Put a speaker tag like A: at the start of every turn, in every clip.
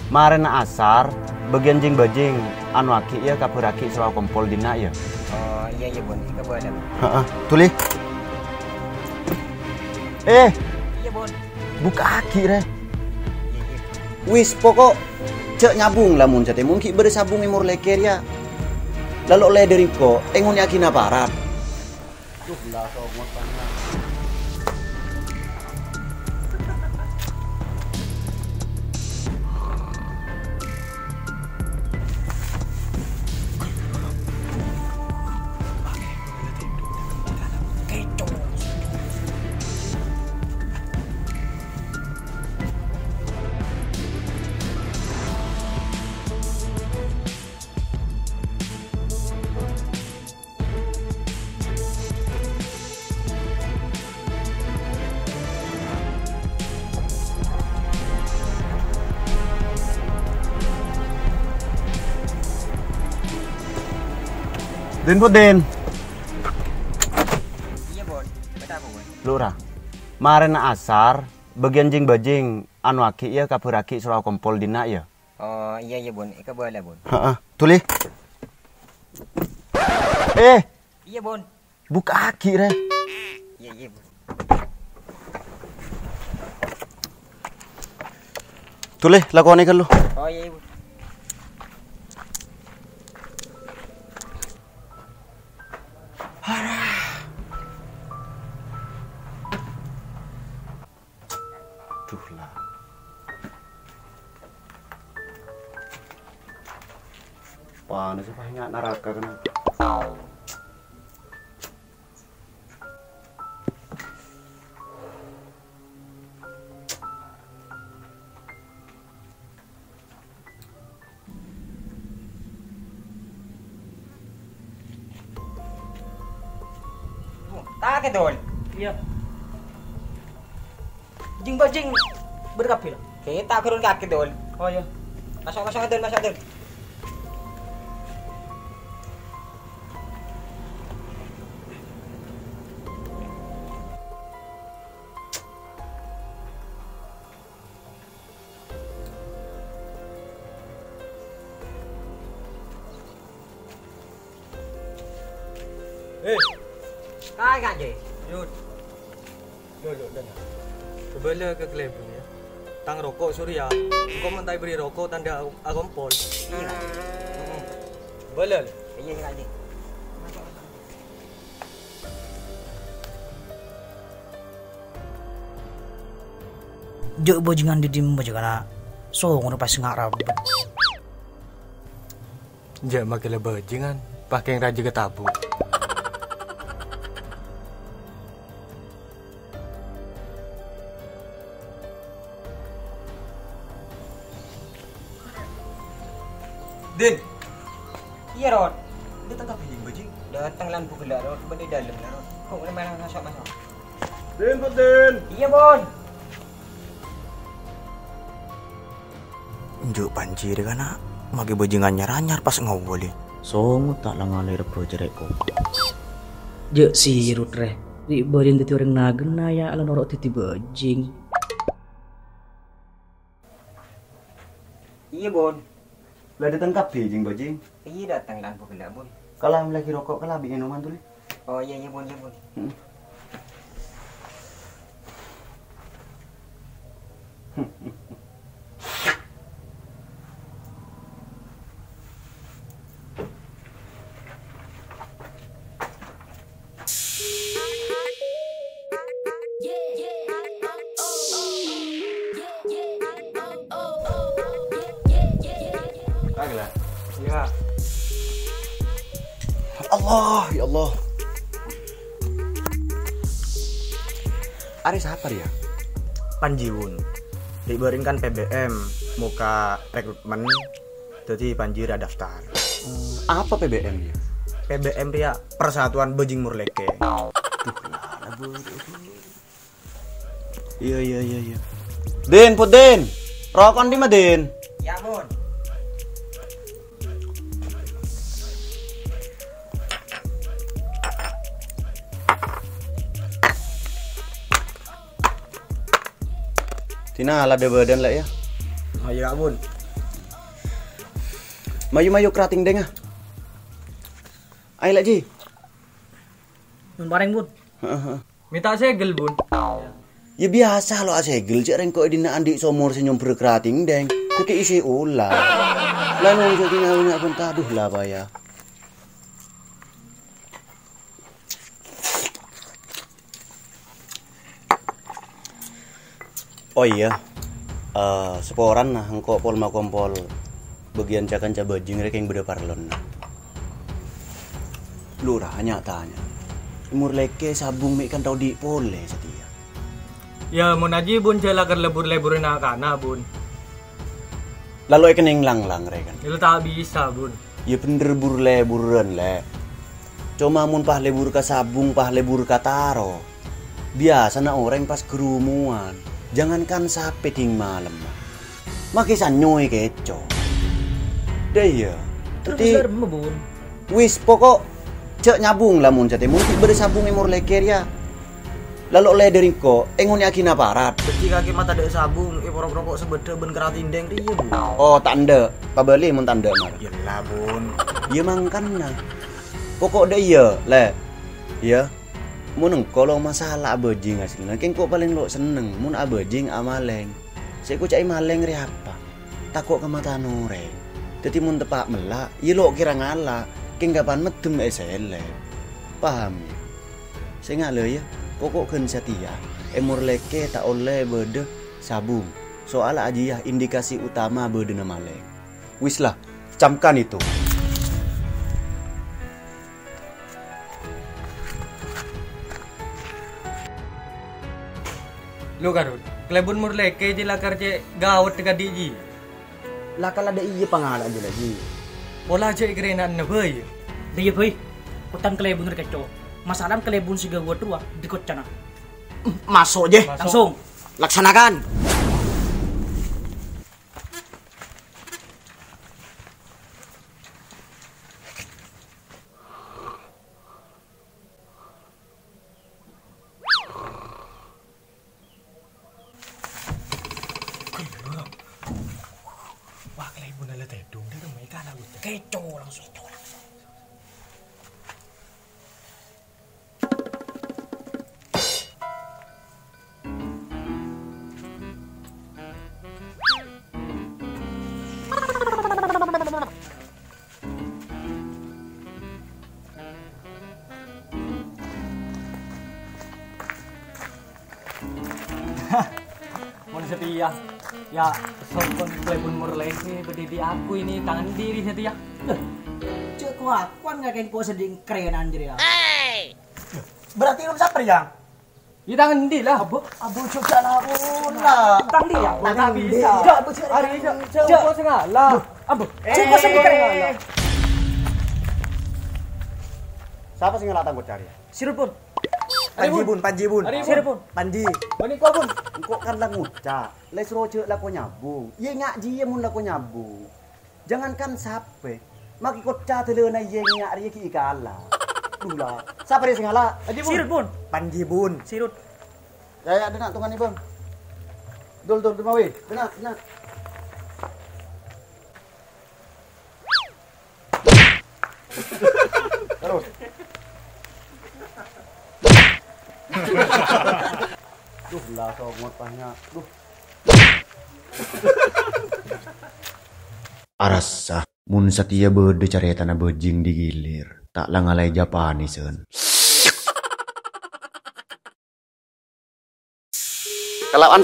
A: Maren asar bagian jing bajing anu aki ya kapuraki sawa kompol dina ya.
B: Oh iya bun, ika boleh.
A: Heeh, tuli.
B: Iya bun.
A: Buka aki re.
C: Wis pokok cek nyabung lamun cate mun ki bere sabung imur leker ya. Lalu oleh dari ko engon yakin aparat.
A: Duh lah kau mau tanya. Den po den.
B: Iya bun, beda apa bun?
A: Lurah. Maren asar bagian jing bajing anu aki ya kapuraki sawa kompol dina ya.
B: Oh iya bun, ika boleh bun.
A: Heeh, tuli.
B: Iya bun.
A: Buka aki re.
B: Iya bun.
A: Tuli lakoni kan lu.
B: Oh iya bun.
A: Duh lah. Panas sih banyak neraka kan.
B: Tak ke dol.
D: Iya. Jing bajing berkapil.
B: Kita kurun kaki dol.
D: Oh iya.
B: Masuk dol. Kagak je.
D: Yud. Dan. Kebala ke klaim ya. Tang rokok Surya. Engkau mentai beri rokok tanda agompol.
B: Iya.
D: Bala.
B: Iya kak je.
E: Jok bajingan di dim bajingan so ngono pas ngarap.
D: Jak makin bajingan pakai yang raja ketabu.
A: Den.
B: Iya Rod.
A: Dia tangkap jing bajing.
B: Datang lampu gelap Rod, benda dalam lah Rod. Kok boleh main masuk.
A: Den po den.
B: Iya Bon.
C: Njuk banjir kana mage bajingan nyaranyar pas ngawoli.
E: Songo tak langalir projerek ko. Jek si rutre. Di barin titi orang nagena ya ala norok titi bajing.
B: Iya Bon.
A: Lah ditangkap jing bajing.
B: Iya datang lampu gelap Bon.
A: Kalau lagi rokok kalau bikin minuman tuli.
B: Oh iya Bon.
A: Kagak.
D: Ya.
C: Allah, ya Allah. Ari siapa dia?
F: Panjiwun dibarin kan PBM muka rekrutmen jadi Panji ada daftar.
C: Apa PBM dia?
F: PBM dia Persatuan Bajing Murleke.
C: Iya. Den, put Den. Rokok di mah Den.
B: Ya Bon.
C: Tina ala ada badan lah ya.
F: Oh iya Bun.
C: Mayu kerating deng ah. Ayo lagi.
E: Bareng bun.
D: Minta segel, Bun.
C: Ya biasa lo asegel cek reng kok dina andik somor senyum berkerating deng. Keke isi ulah. Lalu jadi ngawinnya pun taduh lah pak ya. Oh iya, seporan nah engkau pol makompol bagian cakan cabajing rek yang beda parlon. Lurah hanya tanya, umur leke sabung mek kan tau di pole setia.
D: Ya, mun aji Bun jalakan lebur-leburin akana, Bun.
C: Lalu ikan yang lang rek kan.
D: Itu tak bisa, Bun.
C: Ya bener leburan le. Cuma mun pah lebur ka sabung pah lebur ka taro. Biasa na orang pas kerumuan. Jangankan sampai ting malam. Makisan nyoy keco. Deh ya.
E: Terus bun.
C: Wis pokok cek nyabung lah mun cate mungkin beri sabung emor leker ya. Lalu le dari ko engon yakin aparat.
F: Ketika kaki mata ada sabung, rokok sebeda ben keratin deng riye Bun.
C: Oh tanda, pabeli mun tanda mar.
F: Yalah Bun.
C: Ya mangkana. Pokok deh ya le. Ya. Mun kalau masalah abajing hasilnya, keng kok paling lo seneng. Mun abajing amaleng, saya cai maleng ri apa? Takut ke mata noreng. Jadi mun tepak melak, ya lo kira ngalah. Keng kapan medem esele. Paham ya? Saya nggak ya. Pokok kan setia. Emor leke tak oleh bede sabung. Soal aja ya indikasi utama bede nama maleng. Wis lah, camkan itu.
D: Lu Garut, kelebun murleke je lakar je gawat tega diji.
F: Lakal ada iya pangalan aja lagi.
D: Bola je kerenan na bay.
E: Dia boy. Kutan kelebun keco. Masalah kelebun si gawa tua di kocana.
F: Masuk je.
E: Langsung.
F: Laksanakan.
D: Wah, kelebun ala tedung dia kan mereka lah udah.
E: Keco langsung.
D: Mau setia. Ya, sokon kelebun murleke berdiri aku ini tangan diri setia.
E: Cek kuan nggak kayak kau sedang keren anjir ya.
F: Berarti lu saper yang?
D: Di tangan di lah.
F: Abu coba napun lah.
E: Tang dia.
D: Tak bisa. Hari ini
E: Cek.
D: kau sengalah. Ambo.
E: Cek kau sedang keren.
C: Siapa sih ngelatang gue cari?
E: Sirut pun.
F: Panji bun.
E: Sirut pun.
F: Panji.
C: Bani kau pun, kau kan lah ngucap. Les roce lah kau nyabung. Ye ngak ji ye mun lah kau nyabung. Jangankan sape, maki kau cat lena ye ngak rie ki ikala. Dula. Siapa dia singala?
E: Sirut pun.
F: Panji bun.
E: Sirut.
C: Ya ada nak tungan ni bang. Dul mawi. Benar. Terus. Duh lah songot pahnya. Duh. Arasa mun setia bede cari tanah bejing digilir. Tak lah ngalai Japanisen. Kelawan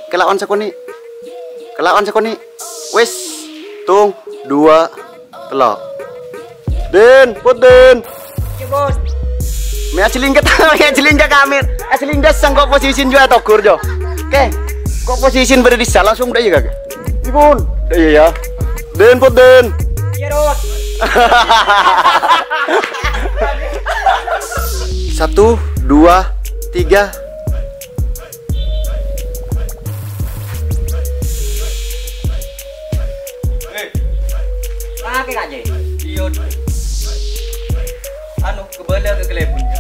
C: sakoni. Wes. Tung 2 telok. Den, put den.
E: Ya bos.
C: Mea cilingkat kamir. Cilingkat sang kok posisin juga tokur jo. Oke. Kok posisin berada di sana langsung udah ya kagak. Ibun. Udah ya. Den put den.
E: Iya Rod.
C: 1, 2, 3.
E: Pakai aja.
D: Iyo. Anu kebala ke kelebunnya.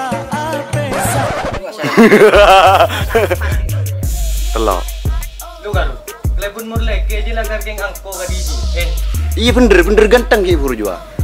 C: Telok.
D: Lu bener geng angko gadi.
C: Iya bener ganteng ki Burjua.